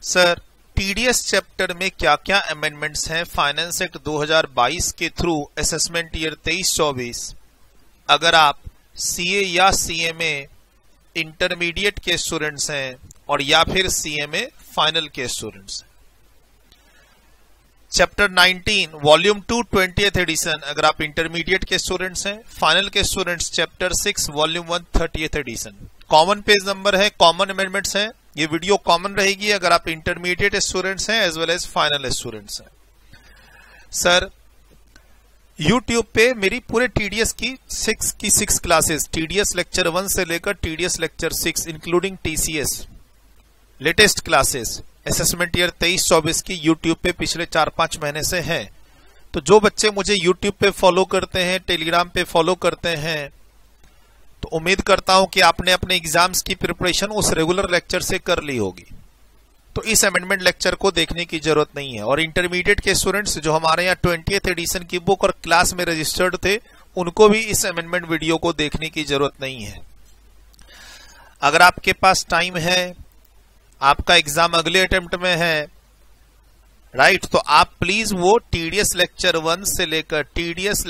Sir TDS chapter में क्या क्या अमेंडमेंट्स हैं फाइनेंस एक्ट 2022 के थ्रू असेसमेंट ईयर 23-24? अगर आप सीए या सीएमए इंटरमीडिएट के स्टूडेंट्स हैं और या फिर सीएमए फाइनल के स्टूडेंट्स हैं। चैप्टर 19 वॉल्यूम 2 20th एडिशन अगर आप इंटरमीडिएट के स्टूडेंट्स हैं, फाइनल के students chapter 6 volume 1 30th edition. Common page number है, कॉमन अमेंडमेंट्स हैं। ये वीडियो कॉमन रहेगी अगर आप इंटरमीडिएट स्टूडेंट्स हैं as well as final students हैं। सर यूट्यूब पे मेरी पूरे टीडीएस की 6 क्लासेस, टीडीएस लेक्चर 1 से लेकर TDS lecture 6 including TCS latest classes assessment year 23-24 की यूट्यूब पे पिछले 4-5 महीने से हैं। तो जो बच्चे मुझे यूट्यूब पे फॉलो करते हैं, टेलीग्राम पे फॉलो करते हैं, तो उम्मीद करता हूं कि आपने अपने एग्जाम्स की प्रिपरेशन उस रेगुलर लेक्चर से कर ली होगी। तो इस अमेंडमेंट लेक्चर को देखने की जरूरत नहीं है। और इंटरमीडिएट के स्टूडेंट्स जो हमारे यहाँ 20th एडिशन की बुक और क्लास में रजिस्टर्ड थे, उनको भी इस अमेंडमेंट वीडियो को देखने की जरूरत नहीं है। अगर आपके पास टाइम है, आपका एग्जाम अगले अटेम्प्ट में है, राइट, तो आप प्लीज वो टीडीएस लेक्चर 1 से लेकर टीडीएस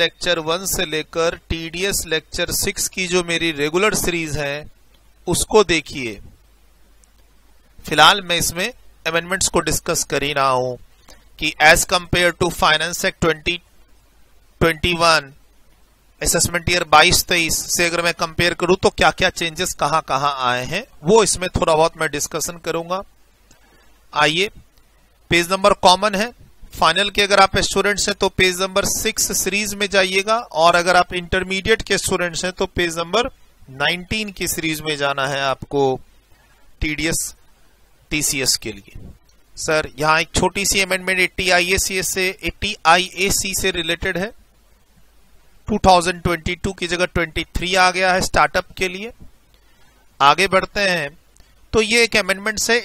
लेक्चर 6 की जो मेरी रेगुलर सीरीज है उसको देखिए। फिलहाल मैं इसमें अमेंडमेंट्स को डिस्कस कर ही रहा हूं कि as compare to finance act 2021 assessment year 22-23 से अगर मैं कंपेयर करूं तो क्या क्या चेंजेस कहां आए हैं, वो इसमें थोड़ा बहुत मैं डिस्कशन करूंगा। आइए, पेज नंबर कॉमन है। फाइनल के अगर आप स्टूडेंट्स हैं तो पेज नंबर 6 सीरीज में जाइएगा, और अगर आप इंटरमीडिएट के स्टूडेंट्स हैं तो पेज नंबर 19 की सीरीज में जाना है आपको टीडीएस टीसीएस के लिए। सर यहां एक छोटी सी अमेंडमेंट 80 IAC से रिलेटेड है। 2022 की जगह 23 आ गया है स्टार्टअप के लिए। आगे बढ़ते हैं तो ये एक अमेंडमेंट है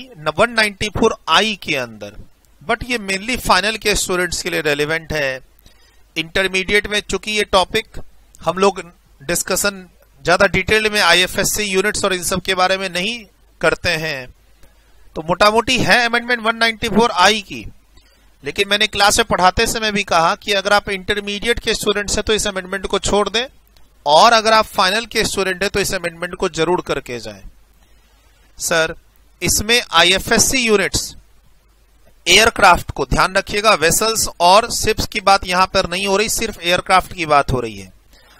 194I के अंदर, बट ये मेनली फाइनल के स्टूडेंट्स के लिए रेलेवेंट है। इंटरमीडिएट में चूंकि ये टॉपिक हम लोग डिस्कशन ज्यादा डिटेल में IFSC यूनिट्स और इन सब के बारे में नहीं करते हैं, तो मोटा मोटी है अमेंडमेंट 194I की। लेकिन मैंने क्लास में पढ़ाते समय भी कहा कि अगर आप इंटरमीडिएट के स्टूडेंट्स हैं तो इस अमेंडमेंट को छोड़ दें, और अगर आप फाइनल के स्टूडेंट हैं तो इस अमेंडमेंट को जरूर करके जाएं। सर इसमें IFSC यूनिट्स एयरक्राफ्ट को ध्यान रखिएगा, वेसल्स और शिप्स की बात यहां पर नहीं हो रही, सिर्फ एयरक्राफ्ट की बात हो रही है।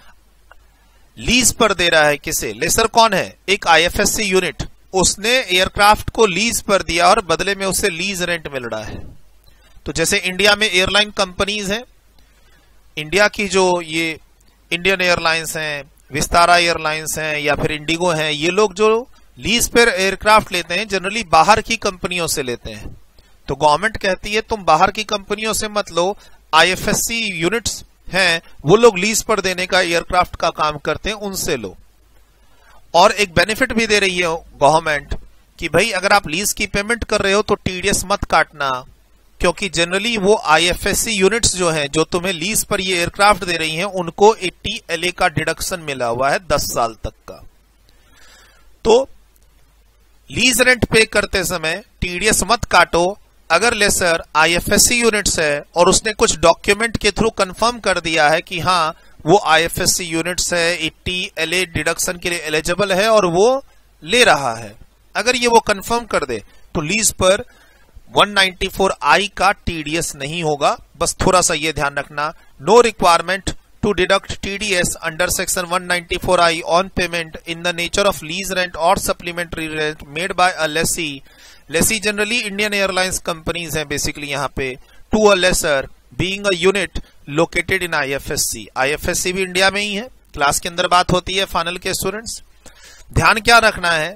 लीज पर दे रहा है किसे? लेसर कौन है? एक IFSC यूनिट, उसने एयरक्राफ्ट को लीज पर दिया और बदले में उसे लीज रेंट मिल रहा है। तो जैसे इंडिया में एयरलाइन कंपनीज हैं, इंडिया की जो ये इंडियन एयरलाइंस हैं, विस्तारा एयरलाइंस हैं या फिर इंडिगो हैं, ये लोग जो लीज पर एयरक्राफ्ट लेते हैं जनरली बाहर की कंपनियों से लेते हैं। तो गवर्नमेंट कहती है तुम बाहर की कंपनियों से मत लो, IFSC यूनिट्स हैं वो लोग लीज पर देने का एयरक्राफ्ट का काम करते हैं, उनसे लो। और एक बेनिफिट भी दे रही है गवर्नमेंट कि भाई अगर आप लीज की पेमेंट कर रहे हो तो टीडीएस मत काटना, क्योंकि जनरली वो IFSC यूनिट्स जो हैं जो तुम्हें लीज पर ये एयरक्राफ्ट दे रही हैं उनको 80 LA का डिडक्शन मिला हुआ है 10 साल तक का। तो लीज रेंट पे करते समय टीडीएस मत काटो। अगर लेसर IFSC यूनिट्स है और उसने कुछ डॉक्यूमेंट के थ्रू कंफर्म कर दिया है कि हाँ वो IFSC यूनिट्स है, 80 LA डिडक्शन के लिए एलिजिबल है और वो ले रहा है, अगर ये वो कंफर्म कर दे तो लीज पर 194I का टीडीएस नहीं होगा। बस थोड़ा सा ये ध्यान रखना, no requirement to deduct TDS under section 194I on payment in the nature of lease rent और supplementary rent made by a lessee. Lessee generally Indian airlines companies हैं बेसिकली यहाँ पे, to a lessor being a unit located in IFSC। IFSC भी India में ही है, class के अंदर बात होती है फाइनल के स्टूडेंट्स। ध्यान क्या रखना है,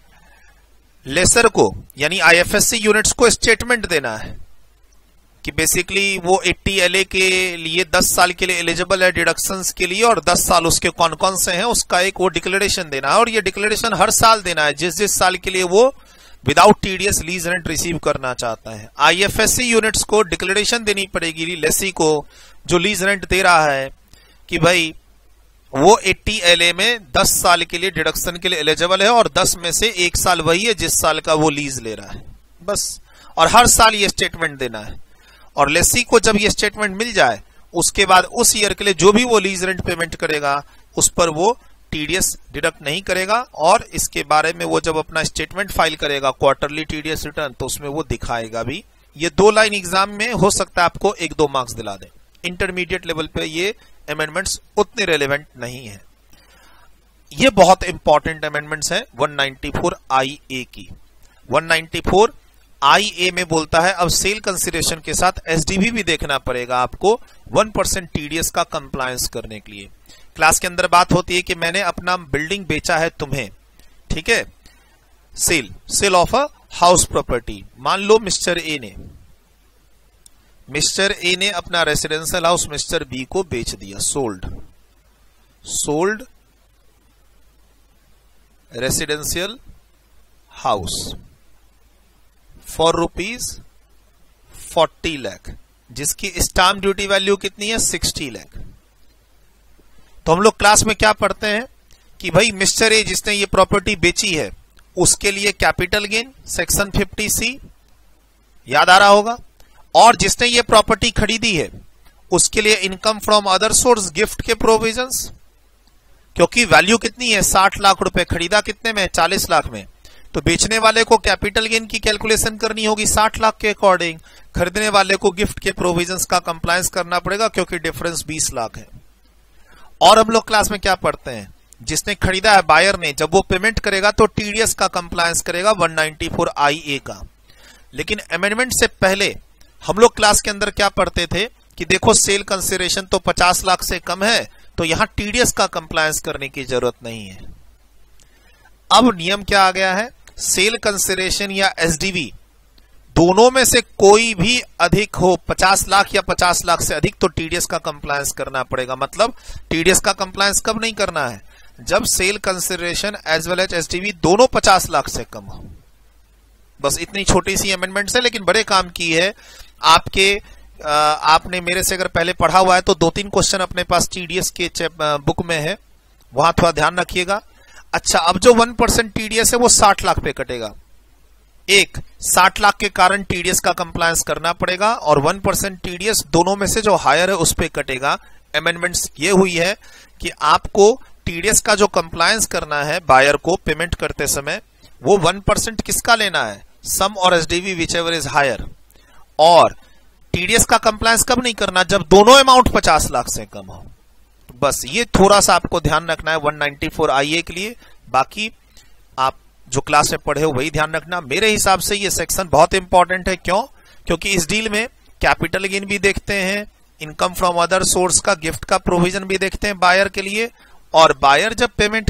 लेसर को यानी IFSC यूनिट्स को स्टेटमेंट देना है कि बेसिकली वो 80 LA के लिए 10 साल के लिए एलिजिबल है डिडक्शंस के लिए, और 10 साल उसके कौन कौन से हैं उसका एक वो डिक्लेरेशन देना है। और ये डिक्लेरेशन हर साल देना है जिस साल के लिए वो without TDS lease rent receive करना चाहता है। IFSC यूनिट्स को डिक्लेरेशन देनी पड़ेगी लेसी को जो लीज रेंट दे रहा है कि भाई वो 80 LA में 10 साल के लिए डिडक्शन के लिए एलिजिबल है, और 10 में से 1 साल वही है जिस साल का वो लीज ले रहा है। बस। और हर साल ये स्टेटमेंट देना है, और लेसी को जब ये स्टेटमेंट मिल जाए उसके बाद उस ईयर के लिए जो भी वो लीज रेंट पेमेंट करेगा उस पर वो टीडीएस डिडक्ट नहीं करेगा, और इसके बारे में वो जब अपना स्टेटमेंट फाइल करेगा क्वार्टरली टीडीएस रिटर्न तो उसमें वो दिखाएगा भी। ये 2 लाइन एग्जाम में हो सकता है आपको 1-2 मार्क्स दिला दे। इंटरमीडिएट लेवल पे ये अमेंडमेंट्स उतने रेलेवेंट नहीं है। ये बहुत इंपॉर्टेंट अमेंडमेंट्स है 194 IA की। 194 IA में बोलता है अब सेल कंसिडरेशन के साथ एसडीवी भी देखना पड़ेगा आपको 1% टीडीएस का कंप्लायंस करने के लिए। क्लास के अंदर बात होती है कि मैंने अपना बिल्डिंग बेचा है तुम्हें, ठीक है, sale of a house property. मान लो मिस्टर ए ने अपना रेसिडेंशियल हाउस मिस्टर बी को बेच दिया, sold residential house for ₹40 lakh, जिसकी स्टाम्प ड्यूटी वैल्यू कितनी है 60 लाख। तो हम लोग क्लास में क्या पढ़ते हैं कि भाई मिस्टर ए जिसने ये प्रॉपर्टी बेची है उसके लिए कैपिटल गेन सेक्शन 50C याद आ रहा होगा, और जिसने ये प्रॉपर्टी खरीदी है उसके लिए income from other source gift के प्रोविजंस, क्योंकि वैल्यू कितनी है 60 लाख रुपए, खरीदा कितने में 40 लाख में, तो बेचने वाले को कैपिटल गेन की कैलकुलेशन करनी होगी 60 लाख के अकॉर्डिंग, खरीदने वाले को गिफ्ट के प्रोविजंस का कंप्लायंस करना पड़ेगा क्योंकि डिफरेंस 20 लाख है। और हम लोग क्लास में क्या पढ़ते हैं, जिसने खरीदा है बायर ने, जब वो पेमेंट करेगा तो टीडीएस का कंप्लायंस करेगा 194 IA का। लेकिन अमेंडमेंट से पहले हम लोग क्लास के अंदर क्या पढ़ते थे कि देखो सेल कंसिडरेशन तो 50 लाख से कम है तो यहां टीडीएस का कंप्लायंस करने की जरूरत नहीं है। अब नियम क्या आ गया है, सेल कंसिडरेशन या एसडीवी दोनों में से कोई भी अधिक हो 50 लाख या 50 लाख से अधिक तो टीडीएस का कंप्लायंस करना पड़ेगा। मतलब टीडीएस का कंप्लायंस कब नहीं करना है, जब sale consideration as well as SDV दोनों 50 लाख से कम हो। बस इतनी छोटी सी अमेंडमेंट्स है लेकिन बड़े काम की है। आपने मेरे से अगर पहले पढ़ा हुआ है तो 2-3 क्वेश्चन अपने पास टीडीएस के बुक में है, वहां थोड़ा ध्यान रखिएगा। अच्छा, अब जो 1% टीडीएस है वो 60 लाख पे कटेगा। 60 लाख के कारण टीडीएस का कंप्लायंस करना पड़ेगा और 1% टीडीएस दोनों में से जो हायर है उस पे कटेगा। अमेंडमेंट्स ये हुई है कि आपको टीडीएस का जो कंप्लायंस करना है बायर को पेमेंट करते समय, वो 1% किसका लेना है, सम और एसडीवी विचएवर इज हायर। और टीडीएस का कंप्लायंस कब नहीं करना, जब दोनों अमाउंट 50 लाख से कम हो। बस ये थोड़ा सा आपको ध्यान रखना है 194 IA के लिए। बाकी आप जो क्लास में पढ़े हो वही ध्यान रखना। मेरे हिसाब से ये सेक्शन बहुत इंपॉर्टेंट है। क्यों? क्योंकि इस डील में कैपिटल गेन भी देखते हैं, इनकम फ्रॉम अदर सोर्स का गिफ्ट का प्रोविजन भी देखते हैं बायर के लिए, और बायर जब पेमेंट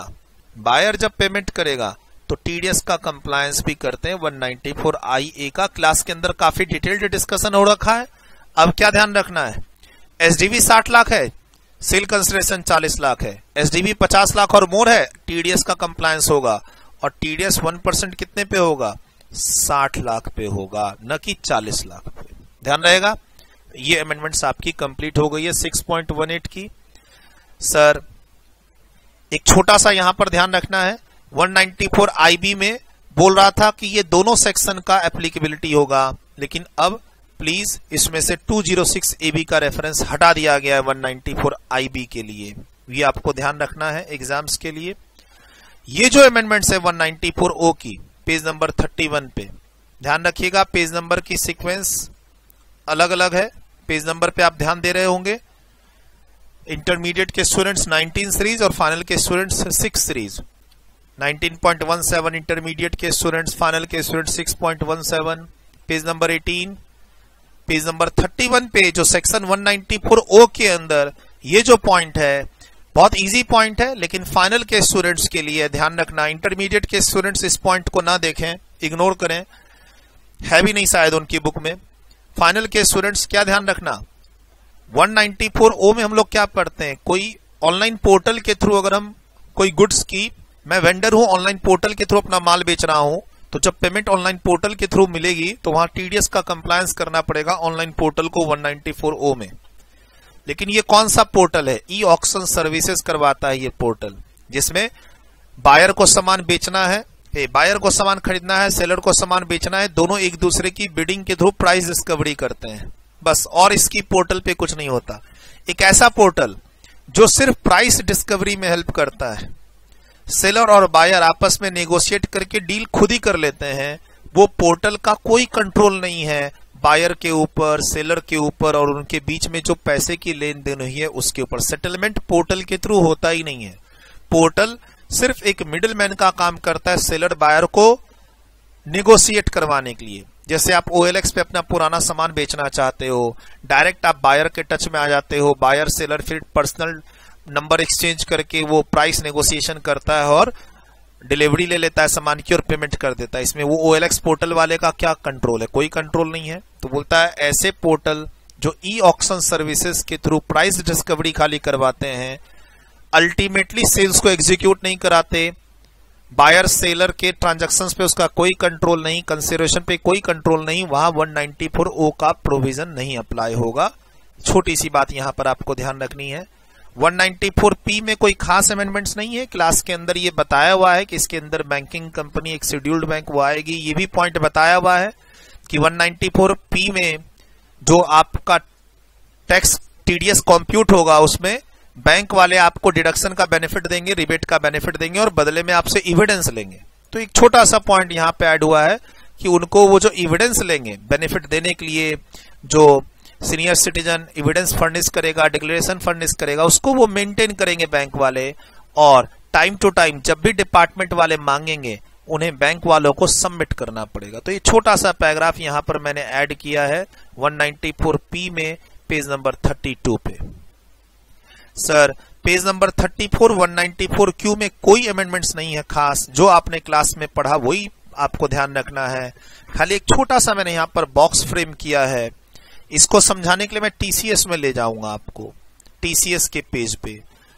करेगा तो टीडीएस का कंप्लायंस भी करते हैं 194 IA का। क्लास के अंदर काफी डिटेल्ड डिस्कशन हो रखा है। अब क्या ध्यान रखना है, एसडीवी 60 लाख है, सेल कंसिडरेशन 40 लाख है, एसडीवी 50 लाख और मोर है, टीडीएस का कंप्लायंस होगा और टीडीएस 1% कितने पे होगा, 60 लाख पे होगा, न कि 40 लाख पे। ध्यान रहेगा। ये अमेंडमेंट्स आपकी कंप्लीट हो गई है 6.18 की। सर एक छोटा सा यहां पर ध्यान रखना है, 194 IB में बोल रहा था कि ये दोनों सेक्शन का एप्लीकेबिलिटी होगा, लेकिन अब प्लीज इसमें से 206 AB का रेफरेंस हटा दिया गया है 194 IB के लिए। ये आपको ध्यान रखना है एग्जाम्स के लिए। ये जो अमेंडमेंट्स है 194 O की, पेज नंबर 31 पे ध्यान रखिएगा। पेज नंबर की सीक्वेंस अलग अलग है, पेज नंबर पे आप ध्यान दे रहे होंगे। इंटरमीडिएट के स्टूडेंट्स 19 सीरीज और फाइनल के स्टूडेंट्स 6 सीरीज। 19.17 इंटरमीडिएट के स्टूडेंट्स, फाइनल के students 6.17। Page number 18, page number 31 पे जो सेक्शन 194 O के अंदर ये जो पॉइंट है बहुत इजी पॉइंट है, लेकिन फाइनल के स्टूडेंट्स के लिए ध्यान रखना। इंटरमीडिएट के स्टूडेंट्स इस पॉइंट को ना देखें, इग्नोर करें, है भी नहीं शायद उनकी बुक में। फाइनल के स्टूडेंट्स क्या ध्यान रखना, 194 O में हम लोग क्या पढ़ते हैं, कोई ऑनलाइन पोर्टल के थ्रू अगर हम कोई गुड्स की, मैं वेंडर हूं, ऑनलाइन पोर्टल के थ्रू अपना माल बेच रहा हूं, तो जब पेमेंट ऑनलाइन पोर्टल के थ्रू मिलेगी तो वहां टीडीएस का कंप्लायंस करना पड़ेगा ऑनलाइन पोर्टल को 194 O में। लेकिन ये कौन सा पोर्टल है, ई ऑक्शन सर्विसेज करवाता है ये पोर्टल, जिसमें बायर को सामान बेचना है, बायर को सामान खरीदना है, सेलर को सामान बेचना है, दोनों एक दूसरे की बिडिंग के थ्रू प्राइस डिस्कवरी करते हैं बस, और इसकी पोर्टल पे कुछ नहीं होता। एक ऐसा पोर्टल जो सिर्फ प्राइस डिस्कवरी में हेल्प करता है, सेलर और बायर आपस में नेगोशिएट करके डील खुद ही कर लेते हैं, वो पोर्टल का कोई कंट्रोल नहीं है बायर के ऊपर, सेलर के ऊपर, और उनके बीच में जो पैसे की लेन देन हुई है उसके ऊपर। सेटलमेंट पोर्टल के थ्रू होता ही नहीं है। पोर्टल सिर्फ एक मिडिलमैन का काम करता है सेलर बायर को नेगोशिएट करवाने के लिए। जैसे आप OLX पे अपना पुराना सामान बेचना चाहते हो, डायरेक्ट आप बायर के टच में आ जाते हो, बायर सेलर फिर पर्सनल नंबर एक्सचेंज करके वो प्राइस नेगोशिएशन करता है और डिलीवरी ले लेता है सामान की और पेमेंट कर देता है। इसमें वो OLX पोर्टल वाले का क्या कंट्रोल है? कोई कंट्रोल नहीं है। तो बोलता है ऐसे पोर्टल जो ऑक्शन सर्विसेज के थ्रू प्राइस डिस्कवरी खाली करवाते हैं, अल्टीमेटली सेल्स को एग्जीक्यूट नहीं कराते, बायर सेलर के ट्रांजैक्शंस पे उसका कोई कंट्रोल नहीं, कंसिडरेशन पे कोई कंट्रोल नहीं, वहां 194O का प्रोविजन नहीं अप्लाई होगा। छोटी सी बात यहां पर आपको ध्यान रखनी है। 194P में कोई खास अमेंडमेंट्स नहीं है। क्लास के अंदर ये बताया हुआ है कि इसके अंदर बैंकिंग कंपनी एक शेड्यूल्ड बैंक वो आएगी, ये भी पॉइंट बताया हुआ है कि 194P में जो आपका टैक्स TDS कंप्यूट होगा उसमें बैंक वाले आपको डिडक्शन का बेनिफिट देंगे, रिबेट का बेनिफिट देंगे और बदले में आपसे एविडेंस लेंगे। तो एक छोटा सा पॉइंट यहां पे ऐड हुआ है कि उनको वो जो एविडेंस लेंगे बेनिफिट देने के लिए, जो सीनियर सिटीजन एविडेंस फर्निश करेगा, डिक्लेरेशन फर्निश करेगा, उसको वो मेंटेन करेंगे बैंक वाले, और टाइम टू टाइम जब भी डिपार्टमेंट वाले मांगेंगे उन्हें बैंक वालों को सबमिट करना पड़ेगा। तो ये छोटा सा पैराग्राफ यहां पर मैंने ऐड किया है 194P में पेज नंबर 32 पे। सर पेज नंबर 34 194Q में कोई अमेंडमेंट्स नहीं है खास, जो आपने क्लास में पढ़ा वही आपको ध्यान रखना है। खाली एक छोटा सा मैंने यहां पर बॉक्स फ्रेम किया है, इसको समझाने के लिए मैं TCS में ले जाऊंगा आपको। TCS के पेज पे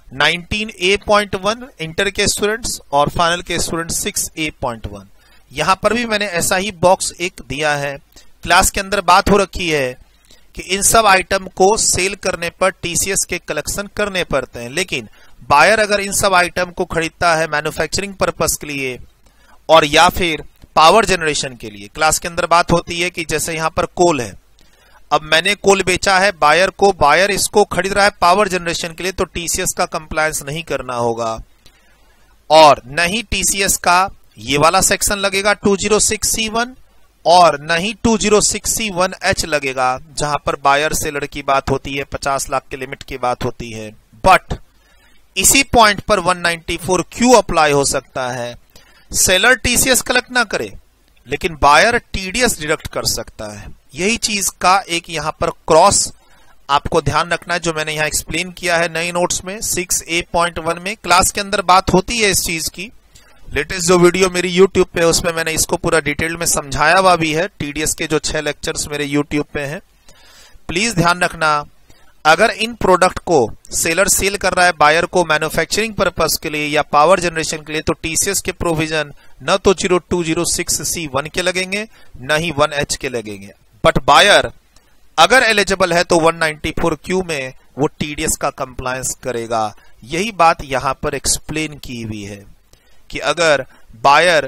19A.1 इंटर के स्टूडेंट्स और फाइनल के स्टूडेंट्स 6A.1, यहां पर भी मैंने ऐसा ही बॉक्स एक दिया है। क्लास के अंदर बात हो रखी है कि इन सब आइटम को सेल करने पर TCS के कलेक्शन करने पड़ते हैं, लेकिन बायर अगर इन सब आइटम को खरीदता है मैन्युफैक्चरिंग पर्पस के लिए और या फिर पावर जनरेशन के लिए, क्लास के अंदर बात होती है कि जैसे यहां पर कोल है, अब मैंने कोल बेचा है बायर को, बायर इसको खरीद रहा है पावर जनरेशन के लिए, तो TCS का कंप्लायंस नहीं करना होगा और न ही TCS का ये वाला सेक्शन लगेगा 206C1 और न ही 206C1H लगेगा जहां पर बायर सेलर की बात होती है, 50 लाख के लिमिट की बात होती है। बट इसी पॉइंट पर 194Q अप्लाई हो सकता है। सेलर TCS कलेक्ट ना करे लेकिन बायर TDS डिडक्ट कर सकता है। यही चीज का एक यहां पर क्रॉस आपको ध्यान रखना है, जो मैंने यहां एक्सप्लेन किया है नए नोट्स में 6A.1 में। क्लास के अंदर बात होती है इस चीज की, लेटेस्ट जो वीडियो मेरी YouTube पे है उसमें मैंने इसको पूरा डिटेल में समझाया हुआ भी है। TDS के जो 6 लेक्चर्स मेरे YouTube पे हैं, प्लीज ध्यान रखना। अगर इन प्रोडक्ट को सेलर सेल कर रहा है बायर को मैन्युफैक्चरिंग पर्पस के लिए या पावर जनरेशन के लिए, तो TCS के प्रोविजन न तो 206C1 के लगेंगे न ही 1H के लगेंगे। बट बायर अगर एलिजिबल है तो 194Q में वो TDS का कंप्लायंस करेगा। यही बात यहां पर एक्सप्लेन की हुई है कि अगर बायर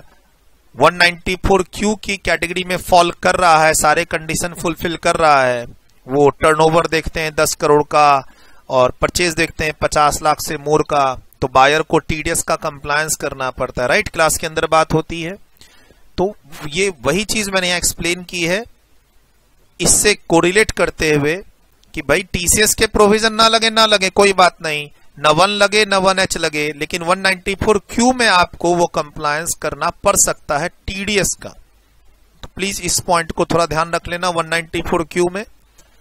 194Q की कैटेगरी में फॉल कर रहा है, सारे कंडीशन फुलफिल कर रहा है, वो टर्नओवर देखते हैं 10 करोड़ का और परचेज देखते हैं 50 लाख से मोर का, तो बायर को TDS का कंप्लायंस करना पड़ता है। राइट, क्लास के अंदर बात होती है। तो ये वही चीज मैंने यहां एक्सप्लेन की है, इससे कोरिलेट करते हुए कि भाई TCS के प्रोविजन ना लगे कोई बात नहीं, न 1 लगे न 1H लगे, लेकिन 194Q में आपको वो कंप्लायंस करना पड़ सकता है TDS का। तो प्लीज इस पॉइंट को थोड़ा ध्यान रख लेना 194Q में।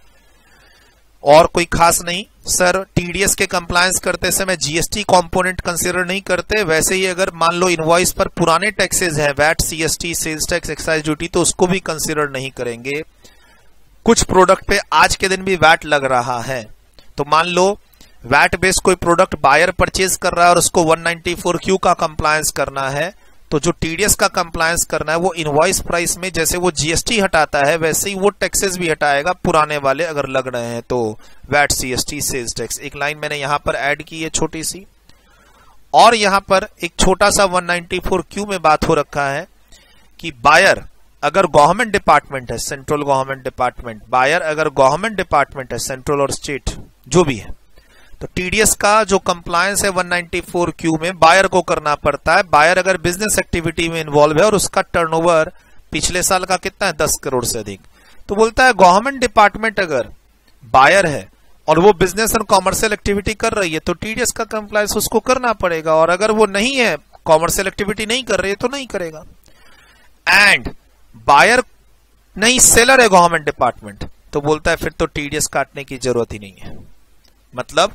और कोई खास नहीं सर, TDS के कंप्लायंस करते समय GST कंपोनेंट कंसीडर नहीं करते। वैसे ही अगर मान लो इनवॉइस पर पुराने टैक्सेस हैं, VAT, CST, sales tax, excise duty, तो उसको भी कंसीडर नहीं करेंगे। कुछ प्रोडक्ट पे आज के दिन भी वैट लग रहा है, तो मान लो वैट बेस्ड कोई प्रोडक्ट बायर परचेज कर रहा है और उसको 194Q का कंप्लायंस करना है, तो जो TDS का कंप्लायंस करना है वो इनवॉइस प्राइस में जैसे वो GST हटाता है वैसे ही वो टैक्सेस भी हटाएगा पुराने वाले अगर लग रहे हैं तो, वैट, CST, सेल्स टैक्स। एक लाइन मैंने यहां पर ऐड की है छोटी सी। और यहां पर एक छोटा सा 194Q में बात हो रखा है कि बायर अगर गवर्नमेंट डिपार्टमेंट है, सेंट्रल गवर्नमेंट डिपार्टमेंट, बायर अगर गवर्नमेंट डिपार्टमेंट है, सेंट्रल और स्टेट जो भी है, तो टीडीएस का जो कंप्लायंस है 194Q में बायर को करना पड़ता है। बायर अगर बिजनेस एक्टिविटी में इन्वॉल्व है और उसका टर्नओवर पिछले साल का कितना है, 10 करोड़ से अधिक, तो बोलता है गवर्नमेंट डिपार्टमेंट अगर बायर है और वो बिजनेस और कॉमर्शियल एक्टिविटी कर रही है तो टीडीएस का कंप्लायंस उसको करना पड़ेगा, और अगर वो नहीं है, कॉमर्शियल एक्टिविटी नहीं कर रही है, तो नहीं करेगा। एंड बायर नहीं, सेलर है गवर्नमेंट डिपार्टमेंट, तो बोलता है फिर तो टीडीएस काटने की जरूरत ही नहीं है। मतलब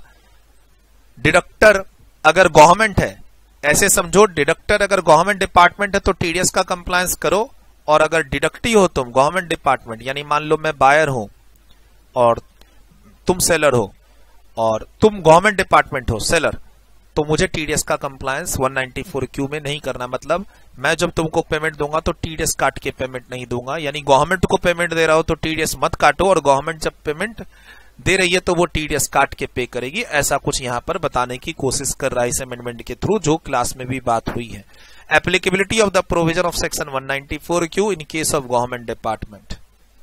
डिडक्टर अगर गवर्नमेंट है, ऐसे समझो डिडक्टर अगर गवर्नमेंट डिपार्टमेंट है तो टीडीएस का कंप्लायंस करो, और अगर डिडक्टी हो तुम गवर्नमेंट डिपार्टमेंट, यानी मान लो मैं बायर हूं और तुम सेलर हो और तुम गवर्नमेंट डिपार्टमेंट हो सेलर, तो मुझे टीडीएस का कंप्लायंस 194Q में नहीं करना। मतलब मैं जब तुमको पेमेंट दूंगा तो टीडीएस काट के पेमेंट नहीं दूंगा, यानी गवर्नमेंट को पेमेंट दे रहा हो तो टीडीएस मत काटो, और गवर्नमेंट जब पेमेंट दे रही है तो वो टीडीएस काट के पे करेगी। ऐसा कुछ यहां पर बताने की कोशिश कर रहा है इस अमेंडमेंट के थ्रू, जो क्लास में भी बात हुई है। Applicability of the provision of section 194Q in case of government department.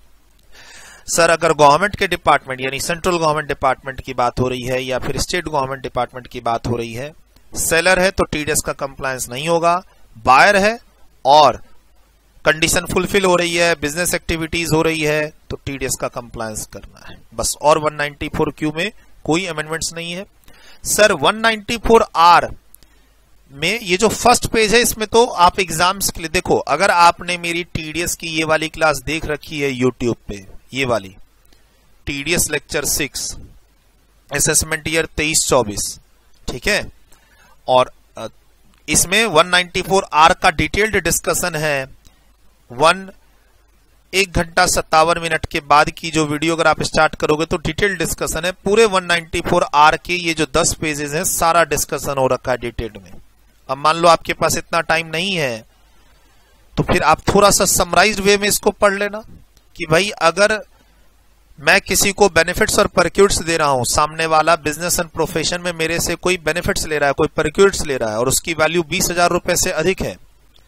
Sir अगर गवर्नमेंट के डिपार्टमेंट यानी सेंट्रल गवर्नमेंट डिपार्टमेंट की बात हो रही है या फिर स्टेट गवर्नमेंट डिपार्टमेंट की बात हो रही है, सेलर है तो टीडीएस का कंप्लायंस नहीं होगा, बायर है और कंडीशन फुलफिल हो रही है, बिजनेस एक्टिविटीज हो रही है, तो टीडीएस का कंप्लायंस करना है बस। और 194Q में कोई अमेंडमेंट्स नहीं है। सर 194R में ये जो फर्स्ट पेज है इसमें तो आप एग्जाम्स के लिए देखो, अगर आपने मेरी टीडीएस की ये वाली क्लास देख रखी है यूट्यूब पे, ये वाली टीडीएस लेक्चर 6 असेसमेंट ईयर 23-24, ठीक है, और इसमें 194R का डिटेल्ड डिस्कशन है। 1 घंटा 57 मिनट के बाद की जो वीडियो अगर आप स्टार्ट करोगे तो डिटेल्ड डिस्कशन है पूरे 194R के, ये जो 10 पेजेस हैं सारा डिस्कशन हो रखा है डिटेल्ड में। अब मान लो आपके पास इतना टाइम नहीं है तो फिर आप थोड़ा सा समराइज्ड वे में इसको पढ़ लेना कि भाई अगर मैं किसी को बेनिफिट्स और परक्यूट्स दे रहा हूं, सामने वाला बिजनेस एंड प्रोफेशन में मेरे से कोई बेनिफिट्स ले रहा है, कोई परक्यूट्स ले रहा है और उसकी वैल्यू 20,000 रुपए से अधिक है,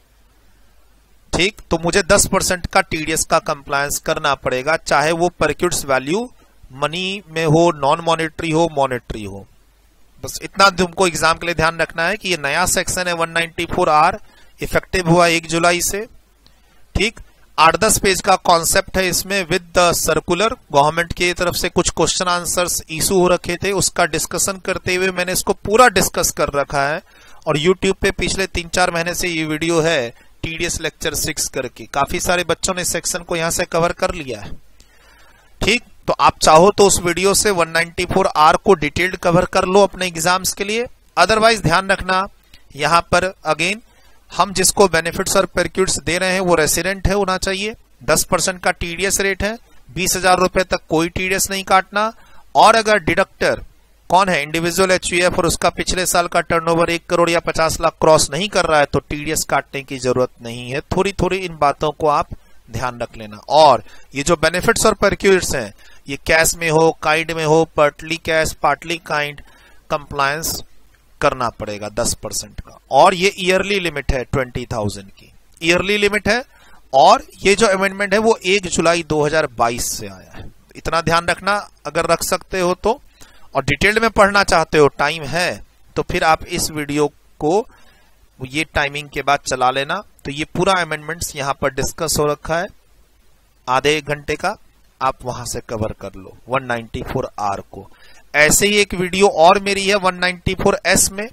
ठीक, तो मुझे 10% का टीडीएस का कंप्लायंस करना पड़ेगा, चाहे वो परक्यूट्स वैल्यू मनी में हो, नॉन मॉनेटरी हो, मॉनेटरी हो। बस इतना तुमको एग्जाम के लिए ध्यान रखना है कि ये नया सेक्शन है 194R, इफेक्टिव हुआ 1 जुलाई से, ठीक। 8-10 पेज का कॉन्सेप्ट है इसमें विद द सर्कुलर। गवर्नमेंट की तरफ से कुछ क्वेश्चन आंसर्स इशू हो रखे थे, उसका डिस्कशन करते हुए मैंने इसको पूरा डिस्कस कर रखा है, और यूट्यूब पे पिछले 3-4 महीने से ये वीडियो है टीडीएस लेक्चर 6 करके। काफी सारे बच्चों ने इस सेक्शन को यहां से कवर कर लिया है, ठीक। तो आप चाहो तो उस वीडियो से 194R को डिटेल्ड कवर कर लो अपने एग्जाम्स के लिए। अदरवाइज ध्यान रखना यहां पर अगेन हम जिसको बेनिफिट्स और परक्यूट्स दे रहे हैं वो रेसिडेंट है होना चाहिए, 10% का टीडीएस रेट है, 20,000 रुपए तक कोई टीडीएस नहीं काटना, और अगर डिडक्टर कौन है, इंडिविजुअल एचयूएफ, और उसका पिछले साल का टर्नओवर 1 करोड़ या 50 लाख क्रॉस नहीं कर रहा है तो टीडीएस काटने की जरूरत नहीं है। थोड़ी थोड़ी इन बातों को आप ध्यान रख लेना। और ये जो बेनिफिट्स और परक्यूट्स हैं ये कैश में हो, काइंड में हो, partly cash, partly kind, compliance करना पड़ेगा 10% का, और ये ईयरली लिमिट है 20,000 की, ईयरली लिमिट है। और ये जो अमेंडमेंट है वो 1 जुलाई 2022 से आया है, इतना ध्यान रखना। अगर रख सकते हो तो, और डिटेल्ड में पढ़ना चाहते हो, टाइम है, तो फिर आप इस वीडियो को ये टाइमिंग के बाद चला लेना। तो ये पूरा अमेंडमेंट्स यहां पर डिस्कस हो रखा है, आधे 1 घंटे का, आप वहां से कवर कर लो 194R को। ऐसे ही एक वीडियो और मेरी है 194S में।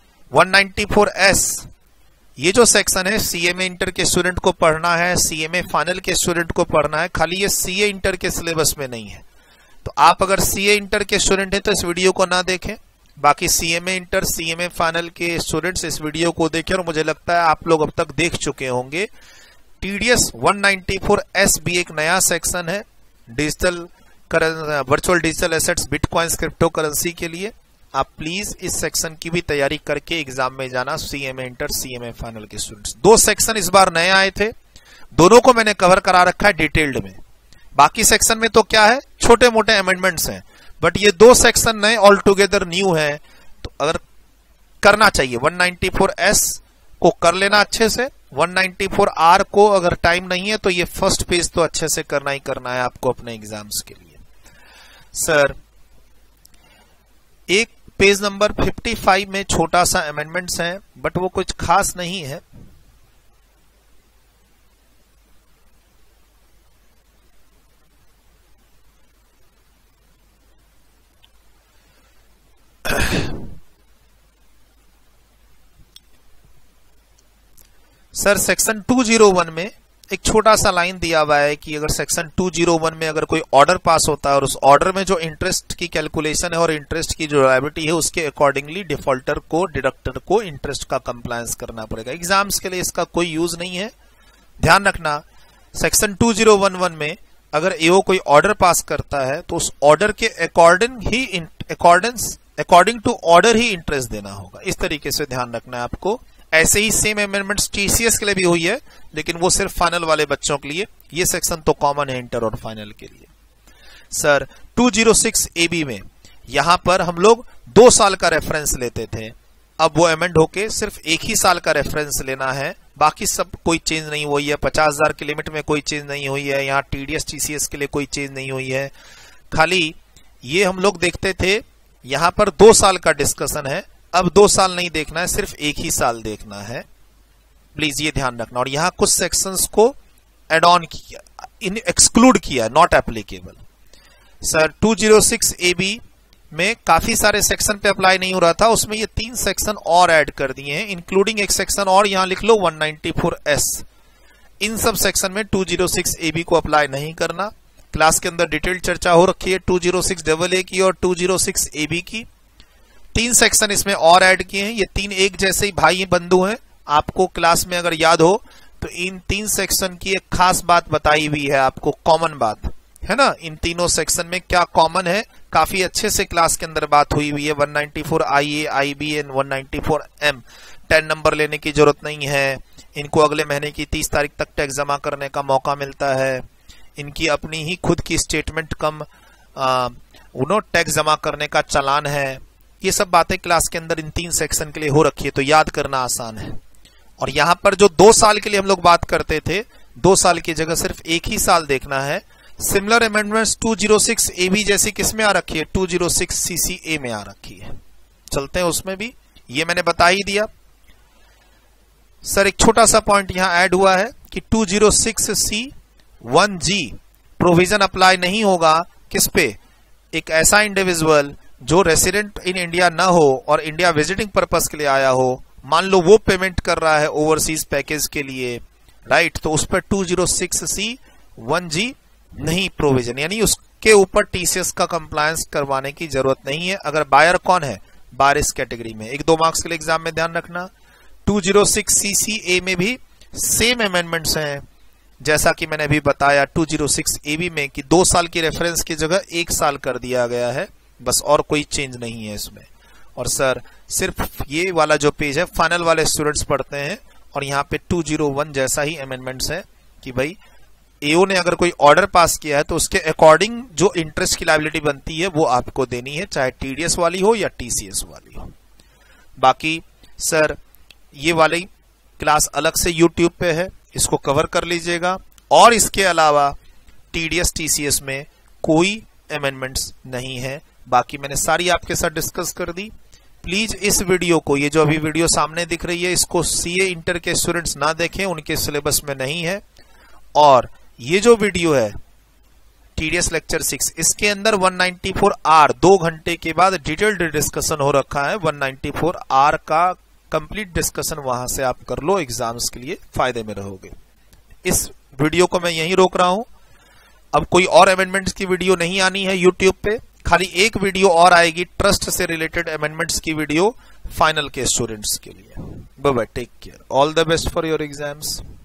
194S ये जो सेक्शन है सीएमए इंटर के स्टूडेंट को पढ़ना है, सीएमए फाइनल के स्टूडेंट को पढ़ना है, खाली ये सीए इंटर के सिलेबस में नहीं है। तो आप अगर सीए इंटर के स्टूडेंट हैं तो इस वीडियो को ना देखें, बाकी सीएमए इंटर, सीएमए फाइनल के स्टूडेंट्स इस वीडियो को देखें, और मुझे लगता है आप लोग अब तक देख चुके होंगे। टीडीएस 194S भी एक नया सेक्शन है digital virtual digital assets, bitcoins, crypto currency के लिए। आप प्लीज इस सेक्शन की भी तैयारी करके एग्जाम में जाना, सीएमए इंटर, सीएमए फाइनल के स्टूडेंट्स। 2 सेक्शन इस बार नए आए थे, दोनों को मैंने कवर करा रखा है डिटेल्ड में। बाकी सेक्शन में तो क्या है, छोटे मोटे अमेंडमेंट्स हैं, बट ये 2 सेक्शन नए ऑल टुगेदर न्यू है। तो अगर करना चाहिए। 194S को कर लेना अच्छे से, 194R को अगर टाइम नहीं है तो ये फर्स्ट पेज तो अच्छे से करना ही करना है आपको अपने एग्जाम्स के लिए। सर एक पेज नंबर 55 में छोटा सा अमेंडमेंट्स है, बट वो कुछ खास नहीं है। सर सेक्शन 201 में एक छोटा सा लाइन दिया हुआ है कि अगर सेक्शन 201 में अगर कोई ऑर्डर पास होता है और उस ऑर्डर में जो इंटरेस्ट की कैलकुलेशन है और इंटरेस्ट की जो लायबिलिटी है उसके अकॉर्डिंगली डिफॉल्टर को, डिडक्टर को इंटरेस्ट का कंप्लायंस करना पड़ेगा। एग्जाम्स के लिए इसका कोई यूज नहीं है, ध्यान रखना। सेक्शन 2011 में अगर एओ कोई ऑर्डर पास करता है तो उस ऑर्डर के अकॉर्डिंग टू ऑर्डर ही इंटरेस्ट देना होगा। इस तरीके से ध्यान रखना है आपको। ऐसे ही सेम अमेंडमेंट्स टीसीएस के लिए भी हुई है, लेकिन वो सिर्फ फाइनल वाले बच्चों के लिए, ये सेक्शन तो कॉमन है इंटर और फाइनल के लिए। सर 206 AB में यहां पर हम लोग 2 साल का रेफरेंस लेते थे, अब वो अमेंड होके सिर्फ 1 ही साल का रेफरेंस लेना है, बाकी सब कोई चेंज नहीं हुई है। 50,000 की लिमिट में कोई चेंज नहीं हुई है, यहाँ टीडीएस टीसीएस के लिए कोई चेंज नहीं हुई है। खाली ये हम लोग देखते थे, यहां पर 2 साल का डिस्कशन है, अब 2 साल नहीं देखना है, सिर्फ 1 ही साल देखना है, प्लीज ये ध्यान रखना। और यहां कुछ सेक्शंस को एड ऑन किया, इन एक्सक्लूड किया, नॉट एप्लीकेबल। सर 206 AB में काफी सारे सेक्शन पे अप्लाई नहीं हो रहा था, उसमें ये 3 सेक्शन और ऐड कर दिए हैं, इंक्लूडिंग एक सेक्शन और यहां लिख लो 194S। इन सब सेक्शन में 206 AB को अप्लाई नहीं करना। क्लास के अंदर डिटेल चर्चा हो रखी है 206 AA की और 206 AB की। 3 सेक्शन इसमें और ऐड किए हैं, ये 3 एक जैसे ही भाई बंधु हैं। आपको क्लास में अगर याद हो तो इन 3 सेक्शन की एक खास बात बताई हुई है आपको, कॉमन बात है ना। इन तीनों सेक्शन में क्या कॉमन है, काफी अच्छे से क्लास के अंदर बात हुई हुई है। 194 IA, IB and 194 M 10 number लेने की जरूरत नहीं है। इनको अगले महीने की 30 तारीख तक टैक्स जमा करने का मौका मिलता है। इनकी अपनी ही खुद की स्टेटमेंट कम टैक्स जमा करने का चालान है। ये सब बातें क्लास के अंदर इन 3 सेक्शन के लिए हो रखी है, तो याद करना आसान है। और यहां पर जो 2 साल के लिए हम लोग बात करते थे, 2 साल की जगह सिर्फ 1 ही साल देखना है। सिमिलर अमेंडमेंट्स 206 AB जैसी किसमें आ रखी है, 206 CCA में आ रखी है। चलते हैं उसमें भी, ये मैंने बता ही दिया। सर एक छोटा सा पॉइंट यहां ऐड हुआ है कि 206C1G प्रोविजन अप्लाई नहीं होगा किस पे, एक ऐसा इंडिविजुअल जो रेसिडेंट इन इंडिया ना हो और इंडिया विजिटिंग पर्पस के लिए आया हो, मान लो वो पेमेंट कर रहा है ओवरसीज पैकेज के लिए, राइट, तो उस पर 206C1G नहीं प्रोविजन, यानी उसके ऊपर टीसीएस का कंप्लायंस करवाने की जरूरत नहीं है। अगर बायर कौन है, बायर इस कैटेगरी में। 1-2 मार्क्स के लिए एग्जाम में ध्यान रखना। 206 CCA में भी सेम अमेंडमेंट्स हैं जैसा कि मैंने अभी बताया 206 AB में कि 2 साल की रेफरेंस की जगह 1 साल कर दिया गया है, बस और कोई चेंज नहीं है इसमें। और सर सिर्फ ये वाला जो पेज है फाइनल वाले स्टूडेंट्स पढ़ते हैं, और यहाँ पे 201 जैसा ही अमेंडमेंट्स है कि भाई एओ ने अगर कोई ऑर्डर पास किया है तो उसके अकॉर्डिंग जो इंटरेस्ट की लायबिलिटी बनती है वो आपको देनी है, चाहे टीडीएस वाली हो या टीसीएस वाली हो। बाकी सर ये वाली क्लास अलग से यूट्यूब पे है, इसको कवर कर लीजिएगा। और इसके अलावा टीडीएस टीसीएस में कोई अमेंडमेंट्स नहीं है, बाकी मैंने सारी आपके साथ डिस्कस कर दी। प्लीज इस वीडियो को, ये जो अभी वीडियो सामने दिख रही है, इसको सीए इंटर के स्टूडेंट्स ना देखें, उनके सिलेबस में नहीं है। और ये जो वीडियो है टीडीएस लेक्चर 6, इसके अंदर 194R 2 घंटे के बाद डिटेल्ड डिस्कशन हो रखा है। 194R का कंप्लीट डिस्कशन वहां से आप कर लो, एग्जाम्स के लिए फायदे में रहोगे। इस वीडियो को मैं यहीं रोक रहा हूं, अब कोई और अमेंडमेंट्स की वीडियो नहीं आनी है यूट्यूब पे, खाली एक वीडियो और आएगी ट्रस्ट से रिलेटेड अमेंडमेंट्स की वीडियो फाइनल के स्टूडेंट्स के लिए। Bye bye, take care, all the best for your exams.